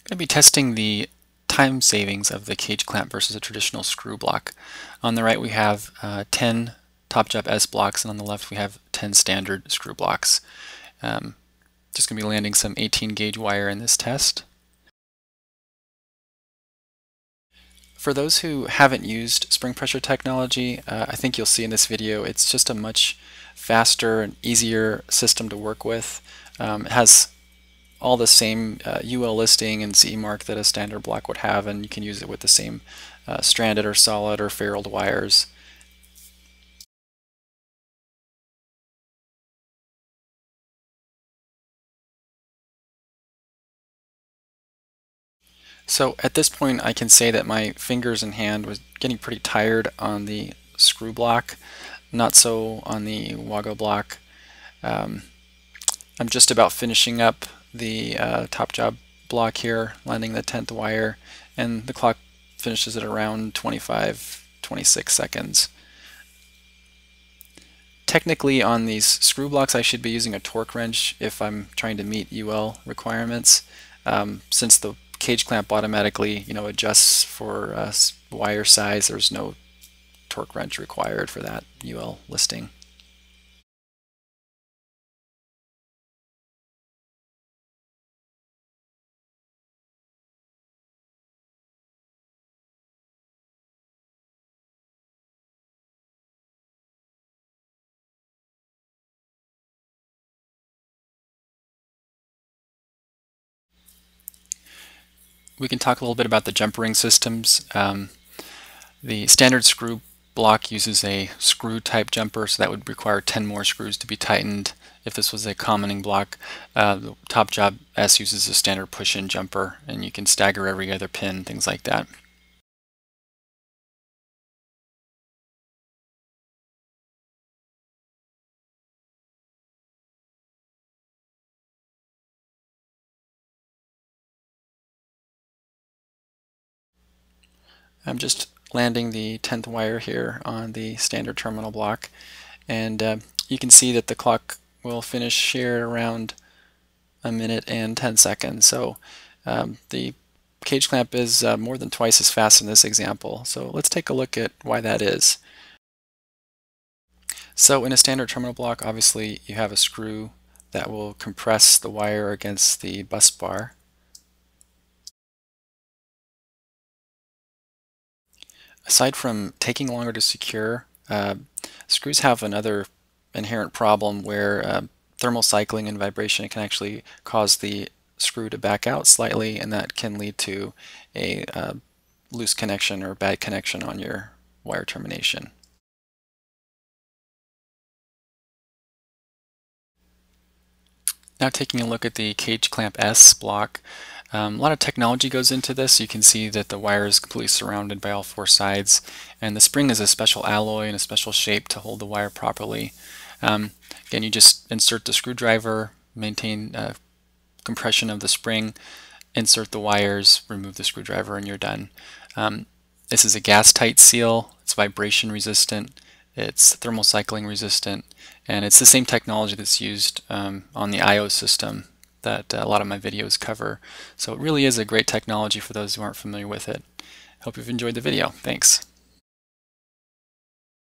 going to be testing the time savings of the cage clamp versus a traditional screw block. On the right we have 10 TopJob S blocks, and on the left we have 10 standard screw blocks. Just going to be landing some 18 gauge wire in this test. For those who haven't used spring pressure technology, I think you'll see in this video it's just a much faster and easier system to work with. It has all the same UL listing and CE mark that a standard block would have, and you can use it with the same stranded or solid or ferruled wires. So at this point I can say that my fingers and hand was getting pretty tired on the screw block, not so on the WAGO block. I'm just about finishing up the TopJob block here, landing the 10th wire, and the clock finishes at around 26 seconds. Technically on these screw blocks I should be using a torque wrench if I'm trying to meet UL requirements. Since the cage clamp automatically adjusts for wire size, there's no torque wrench required for that UL listing. We can talk a little bit about the jumper ring systems. The standard screw block uses a screw type jumper, so that would require 10 more screws to be tightened if this was a commoning block. The TopJob S uses a standard push-in jumper, and you can stagger every other pin, things like that. I'm just landing the 10th wire here on the standard terminal block, and you can see that the clock will finish here around 1 minute and 10 seconds. So the cage clamp is more than twice as fast in this example. So let's take a look at why that is. So in a standard terminal block, obviously you have a screw that will compress the wire against the bus bar. Aside from taking longer to secure, screws have another inherent problem where thermal cycling and vibration can actually cause the screw to back out slightly, and that can lead to a loose connection or bad connection on your wire termination. Now taking a look at the cage clamp S block, a lot of technology goes into this. You can see that the wire is completely surrounded by all 4 sides, and the spring is a special alloy and a special shape to hold the wire properly. Again, you just insert the screwdriver, maintain compression of the spring, insert the wires, remove the screwdriver, and you're done. This is a gas tight seal. It's vibration resistant, it's thermal cycling resistant, and it's the same technology that's used on the IO system that a lot of my videos cover. So it really is a great technology for those who aren't familiar with it. Hope you've enjoyed the video. Thanks.